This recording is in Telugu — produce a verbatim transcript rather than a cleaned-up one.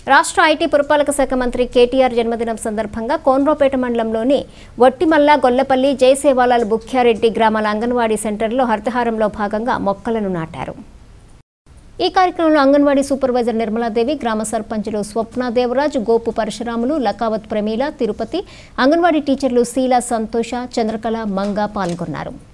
రాష్ట్ర ఐటీ పురపాలక శాఖ మంత్రి కేటీఆర్ జన్మదినం సందర్భంగా కోన్రోపేట మండలంలోని వట్టిమల్ల గొల్లపల్లి జయసేవాలాల్ బుక్యారెడ్డి గ్రామాల అంగన్వాడీ సెంటర్లో హరితహారంలో భాగంగా మొక్కలను నాటారు. ఈ కార్యక్రమంలో అంగన్వాడీ సూపర్వైజర్ నిర్మలాదేవి, గ్రామ సర్పంచులు స్వప్న దేవరాజ్, గోపు పరశురాములు, లకావత్ ప్రమీల, తిరుపతి, అంగన్వాడీ టీచర్లు శీల, సంతోష, చంద్రకళ, మంగ పాల్గొన్నారు.